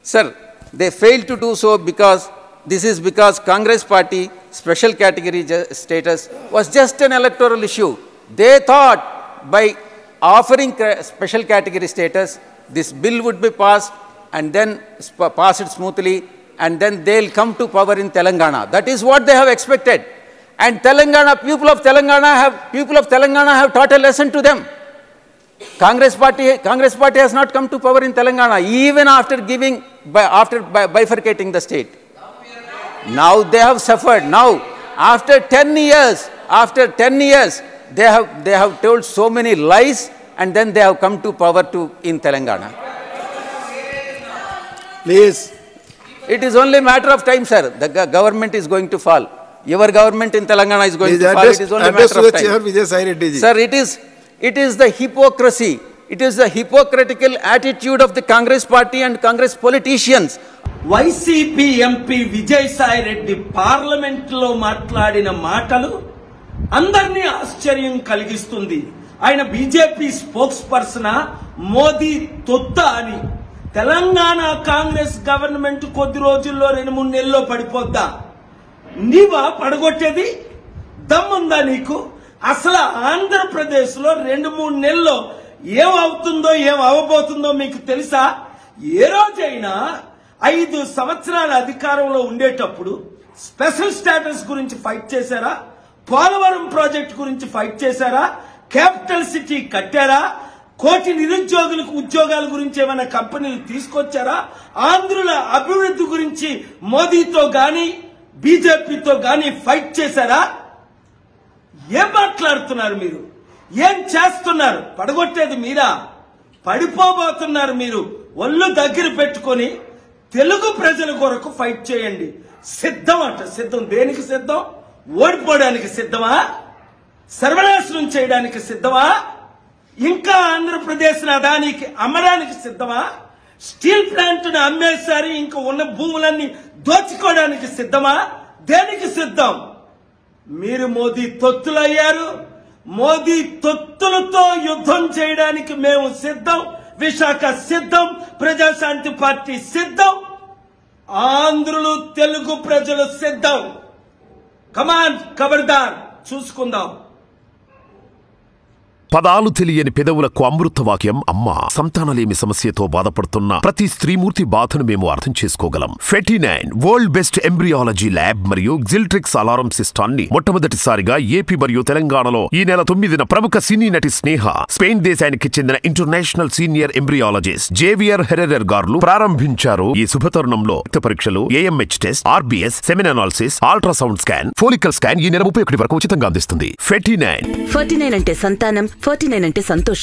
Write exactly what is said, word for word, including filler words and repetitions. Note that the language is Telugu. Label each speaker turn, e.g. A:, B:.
A: Sir, they failed to do so because this is because Congress party special category status was just an electoral issue. They thought by offering special category status, this bill would be passed and then passed smoothly, and then they'll come to power in Telangana. That is what they have expected. And Telangana, people of Telangana have, people of Telangana have taught a lesson to them. Congress party, Congress party has not come to power in Telangana, even after giving, after bifurcating the state. Now they have suffered. Now, after ten years, after ten years, they have, they have told so many lies, and then they have come to power to, in Telangana.
B: Please.
A: It is only a matter of time, sir. The government is going to fall. Your government in Telangana is going
B: Please
A: to fall. It is only a matter of time. Sir, it is, it is the hypocrisy. It is the hypocritical attitude of the Congress party and Congress politicians.
C: Y C P M P Vijay Sai Reddy Parliament lo matladina matalu andarni ఆశ్చర్యం కలిగిస్తుంది. ఆయన బీజేపీ స్పోక్స్ పర్సన్ మోదీ తొత్త అని తెలంగాణ కాంగ్రెస్ గవర్నమెంట్ కొద్ది రోజుల్లో రెండు మూడు నెలల్లో పడిపోద్దా? నీవా పడగొట్టేది? దమ్ముందా నీకు? అసలు ఆంధ్రప్రదేశ్ లో రెండు మూడు నెలల్లో ఏమవుతుందో ఏం అవబోతుందో మీకు తెలుసా? ఏ రోజైనా ఐదు సంవత్సరాల అధికారంలో ఉండేటప్పుడు స్పెషల్ స్టేటస్ గురించి ఫైట్ చేశారా? పోలవరం ప్రాజెక్ట్ గురించి ఫైట్ చేశారా? క్యాపిటల్ సిటీ కట్టారా? కోటి నిరుద్యోగులకు ఉద్యోగాల గురించి ఏమైనా కంపెనీలు తీసుకొచ్చారా? ఆంధ్రుల అభివృద్ధి గురించి మోదీతో గాని బీజేపీతో గాని ఫైట్ చేశారా? ఏం మాట్లాడుతున్నారు మీరు? ఏం చేస్తున్నారు? పడగొట్టేది మీరా? పడిపోబోతున్నారు మీరు. ఒళ్ళు దగ్గర పెట్టుకొని తెలుగు ప్రజల కొరకు ఫైట్ చేయండి. సిద్ధం అంట. సిద్ధం దేనికి సిద్ధం? ఓడిపోవడానికి సిద్ధమా? సర్వనాశనం చేయడానికి సిద్ధమా? ఇంకా ఆంధ్రప్రదేశ్ అదానికి అమ్మడానికి సిద్ధమా? స్టీల్ ప్లాంట్ ను అమ్మేసారి ఇంకా ఉన్న భూములన్నీ దోచుకోవడానికి సిద్ధమా? దేనికి సిద్ధం? మీరు మోదీ తొత్తులయ్యారు. మోదీ తొత్తులతో యుద్ధం చేయడానికి మేము సిద్ధం. విశాఖ సిద్ధం. ప్రజాశాంతి పార్టీ సిద్ధం. ఆంధ్రులు తెలుగు ప్రజలు సిద్ధం. కమాన్ ఖబర్దార్, చూసుకుందాం.
D: పదాలు తెలియని పెదవులకు అమృత వాక్యం అమ్మ. సంతానలేమి సమస్యతో బాధపడుతున్న ప్రతి స్త్రీమూర్తి బాధను మేము అర్థం చేసుకోగలం. Ferty nine world best embryology lab మరియు జిల్ట్రిక్స్ అలారం సిస్టాన్ని మొట్టమొదటిసారిగా ఏపీ మరియు తెలంగాణలో ఈ నెల తొమ్మిదిన ప్రముఖ సినీ నటి స్నేహ, స్పెయిన్ దేశానికి చెందిన international senior embryologist Javier Herrera గారు ప్రారంభించారు. ఈ శుభతరుణంలో రక్త పరీక్షలు, AMH test, RBS, semen analysis, ultrasound scan, follicle scan ఈ నెల ముప్పై ఒకటి వరకు ఉచితంగా అందిస్తుంది. ఫెర్టీ నైన్
E: ఫార్టీ నైన్ అంటే సంతానం, ఫార్టీ నైన్ అంటే సంతోషం.